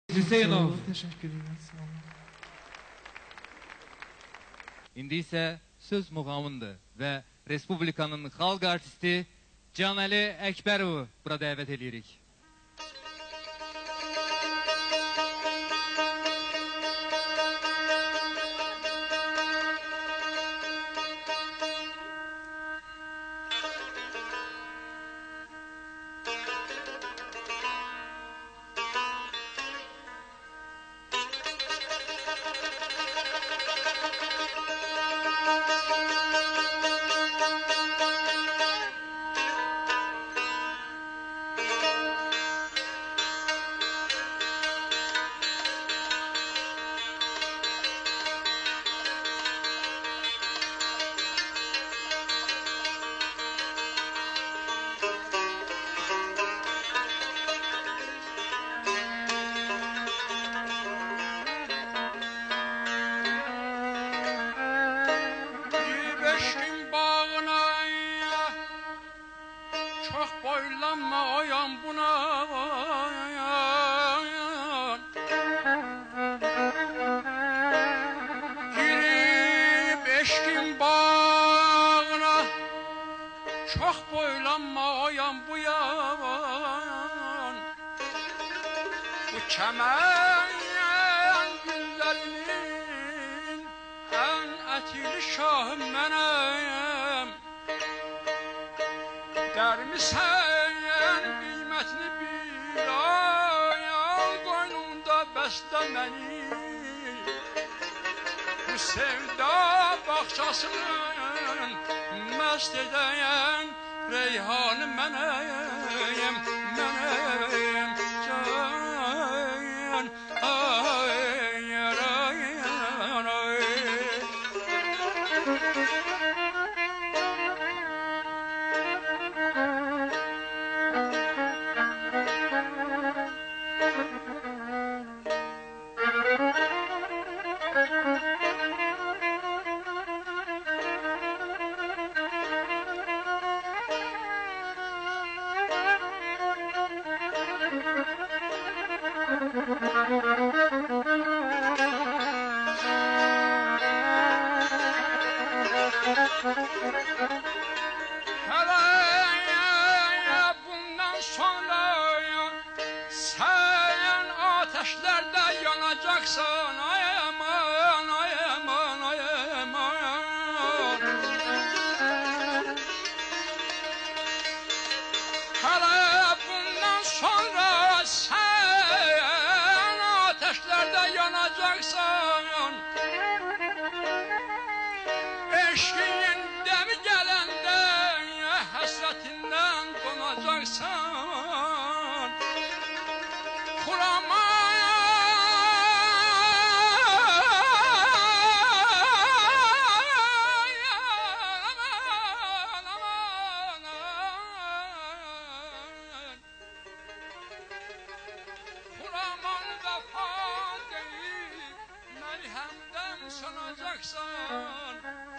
Hüseynov. Teşekkür ederim. Sağ olun. İndi ise söz muğamındır ve Respublikanın xalq artisti Canəli Əkbərovu bura dəvət edirik. Çəmən güllərinin ən ətili şahı mənəm. Dərmisən qiymətini bil, ayal qoynunda bəslə məni. Bu sevda bağçasının məst edəyən reyhanı mənəm, mənəm. Bundan sonra sen ateşlerde yanacaksın. Ay aman, ay aman, ay aman. Hele bundan sonra sen ateşlerde yanacaksın. Eşkin demi gelende hasretinden donacaksan. Kurama Kuraman vefa değil, merhemden sanacaksan.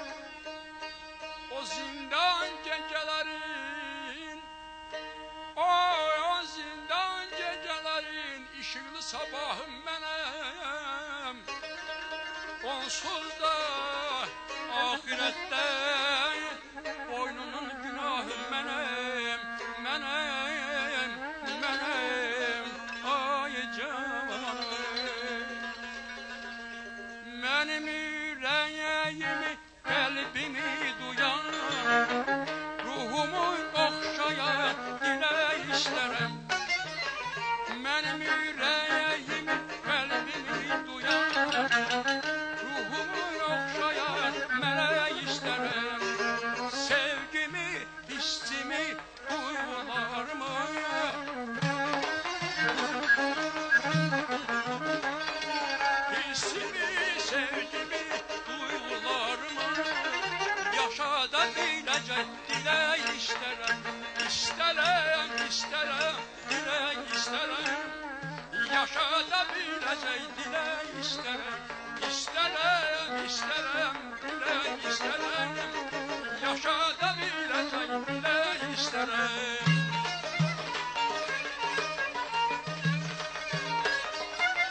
O zindan gecelerin, o zindan gecelerin ışıklı sabahım benim. Onsuz da ahirette boynunun günahım benim, benim, benim. Ay canım, benim yüreğimi, kalbimi duyan, ruhumu okşayan dile isterim. Benim yüreğimi, kalbimi duyan, ruhumu okşayan meleği isterim. Sevgimi, hissimi, duygularımı, hissimi, sevgimi, duygularımı yaşadabilecek dile isterim. İsterim, isterim, dile isterim. Yaşadabilecek dile isterim. İsterim, isterim, dile isterim. Yaşadabilecek dile isterim.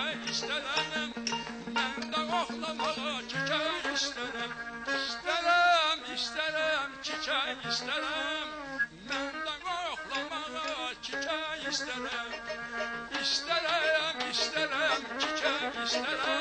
işlərəm. Mən də oxlamağa çiçək işlərəm. İşlərəm, işlərəm, çiçək işlərəm. Mən də oxlamağa çiçək işlərəm. İşlərəm, işlərəm, çiçək işlərəm.